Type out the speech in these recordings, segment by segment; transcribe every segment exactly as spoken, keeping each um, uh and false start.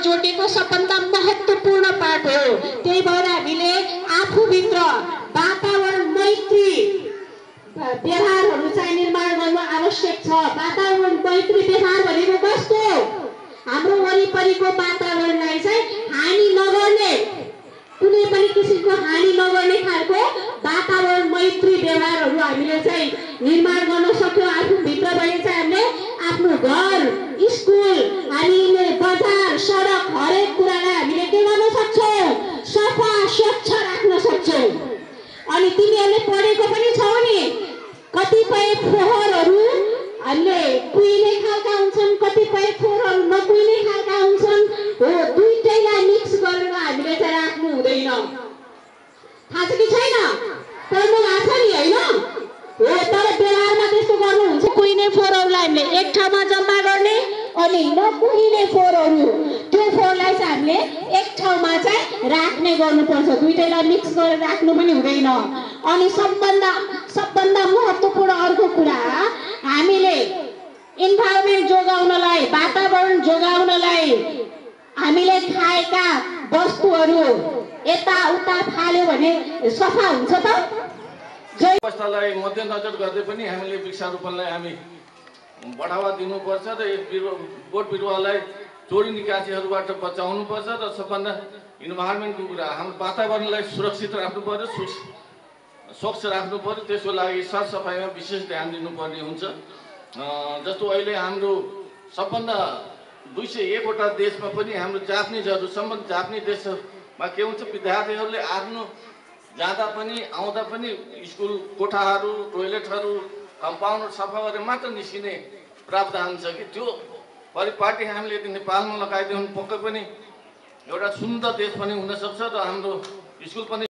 जोडेको सबभन्दा महत्त्वपूर्ण पाठ हो। त्यही भएर हामीले आफूभित्र वातावरण मैत्री व्यवहारहरू चाहिँ निर्माण गर्नु आवश्यक छ। वातावरण मैत्री व्यवहार भनेको कस्तो? हाम्रो वरिपरिको वातावरणलाई चाहिँ हानि नगर्ने, कुनै पनि किसिमको हानि नगर्ने खालको वातावरण मैत्री व्यवहारहरू हामीले चाहिँ निर्माण गर्न सक्यौँ। आफूभित्र भने चाहिँ हामीले आफ्नो घर, स्कुल, हामीले बजार, सडक हरेक कुरालाई हामीले के गर्न सक्छौँ? सफा स्वच्छ राख्न सक्छौँ। अनि तिमीहरूले पढेको पनि छौ नि, कतिपय फोहोरहरू हामीले कुहिने खालका हुन्छन्, कतिपय फोहोरहरू नकुहिने खालका हुन्छन्। हो, दुईटैलाई मिक्स गरेर हामीले चाहिँ राख्नु हुँदैन। थाहा छ कि छैन? पढ्नु भएको छ नि, होइन? हो, तर व्यवहारमा त्यस्तो गर्नुहुन्छ। कुहिने फोहोरहरूलाई हामीले एक ठाउँमा जम्मा गर्ने अनि नकुहिने फोहोरहरू, त्यो फोहोरलाई चाहिँ हामीले एक ठाउँमा चाहिँ राख्ने गर्नुपर्छ। दुईटैलाई मिक्स गरेर राख्नु पनि हुँदैन। अनि सबभन्दा सबभन्दा महत्त्वपूर्ण अर्को कुरा, हामीले इन्भाइरोमेन्ट जोगाउनलाई, वातावरण जोगाउनलाई हामीले खाएका वस्तुहरू यताउता फाल्यो भने सफा हुन्छ त? अवस्थालाई मध्यनजर गर्दै पनि हामीले वृक्षारोपणलाई हामी बढावा दिनुपर्छ र बोट बिरुवालाई चोरी निकासीहरूबाट बचाउनुपर्छ र सबभन्दा इन्भाइरोमेन्टको कुरा, हाम्रो वातावरणलाई सुरक्षित राख्नु पर्यो, स्वच्छ राख्नु पर्यो। त्यसको लागि सरसफाइमा विशेष ध्यान दिनुपर्ने हुन्छ। जस्तो अहिले हाम्रो सबभन्दा दुई सय एकवटा देशमा पनि हाम्रो जापानिजहरू सम्बन्ध जापानिज देशमा के हुन्छ, विद्यार्थीहरूले आफ्नो जाँदा पनि आउँदा पनि स्कुल कोठाहरू, टोयलेटहरू, कम्पाउन्ड सफा गरेर मात्र निस्किने प्रावधान छ कि त्यो परिपाटी हामीले यदि नेपालमा लगाइदियो भने पक्कै पनि एउटा सुन्दर देश पनि हुनसक्छ र हाम्रो स्कुल पनि।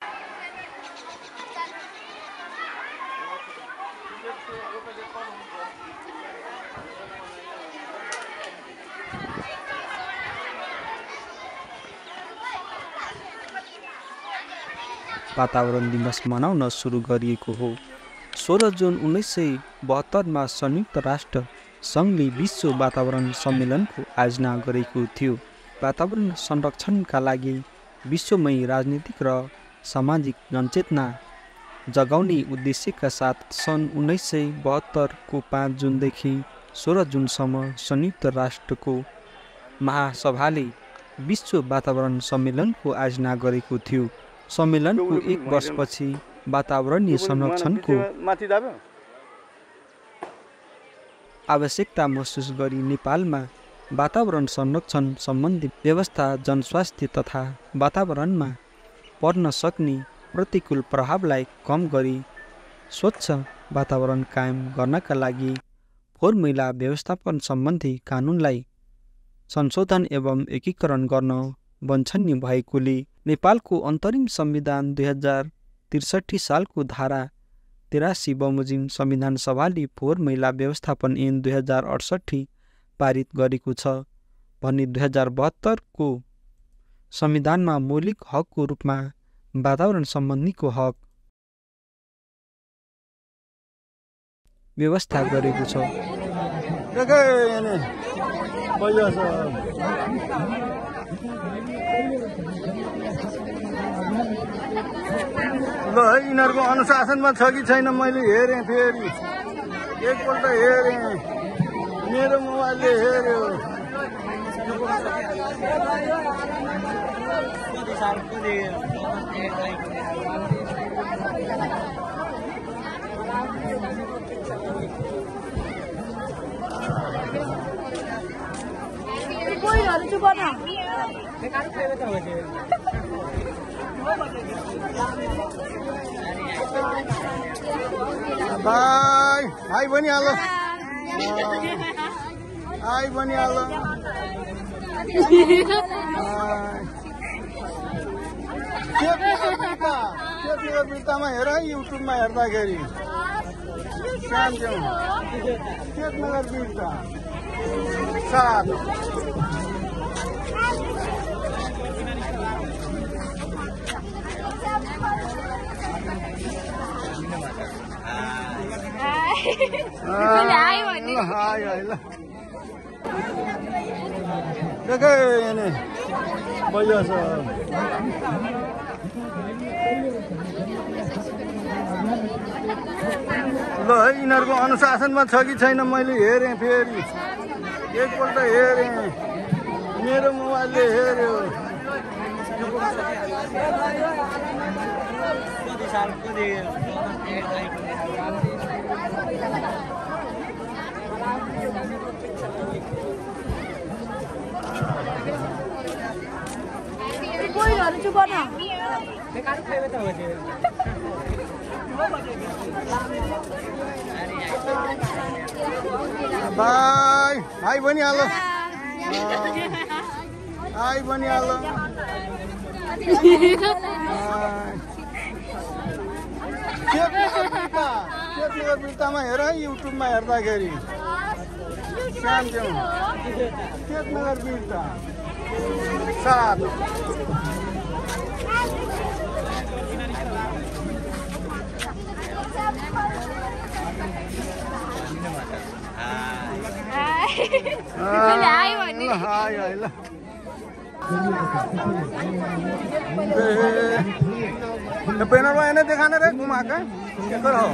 वातावरण दिवस मनाउन सुरु गरिएको हो। सोह्र जुन उन्नाइस सय बहत्तरमा संयुक्त राष्ट्र सङ्घले विश्व वातावरण सम्मेलनको आयोजना गरेको थियो। वातावरण संरक्षणका लागि विश्वमै राजनीतिक र सामाजिक जनचेतना जगाउने उद्देश्यका साथ सन् उन्नाइस सय बहत्तरको पाँच जुनदेखि सोह्र जुनसम्म संयुक्त राष्ट्रको महासभाले विश्व वातावरण सम्मेलनको आयोजना गरेको थियो। सम्मेलनको एक वर्षपछि वातावरणीय संरक्षणको आवश्यकता महसुस गरी नेपालमा वातावरण संरक्षण सम्बन्धी व्यवस्था जनस्वास्थ्य तथा वातावरणमा पर्न सक्ने प्रतिकूल प्रभावलाई कम गरी स्वच्छ वातावरण कायम गर्नका लागि फोहोर मैला व्यवस्थापन सम्बन्धी कानुनलाई संशोधन एवं एकीकरण गर्न वाञ्छनीय भएकोले नेपालको अन्तरिम संविधान दुई हजार त्रिसठी सालको धारा तेरासी बमोजिम संविधान सभाले फोहोर मैला व्यवस्थापन ऐन दुई हजार अडसट्ठी पारित गरेको छ भने दुई हजार बहत्तरको संविधानमा मौलिक हकको रूपमा वातावरण सम्बन्धीको हक व्यवस्था गरेको छ। ल यिनीहरूको अनुशासनमा छ कि छैन मैले हेरेँ, फेरि एकपल्ट हेरेँ, मेरो मोबाइलले हेऱ्यो। बाई भाइ बनिहाल्यो, भाइ बनिहाल्यो। त्यो बिर्तामा हेर है, युट्युबमा हेर्दाखेरि सानो नगर बिर्ता सात हाई हाई ल देखे यानी भइया छ ल है यिनीहरूको अनुशासनमा छ कि छैन मैले हेरेँ फेरि एकपल्ट हेरेँ मेरो मोबाइलले हेऱ्यो बाई भाइ बनिहाल्यो भाइ बनिहाल्यो चेतनगर बिर्तामा हेर है युट्युबमा हेर्दाखेरि श्याम देऊ चेतनगर बिर्ता सात हाय हाय ल बैनर में इन्हें दिखाने रे घुमा के करो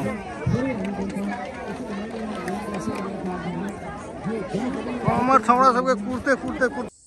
हमार छौड़ा सबके कुर्ते कुर्ते कुर्ते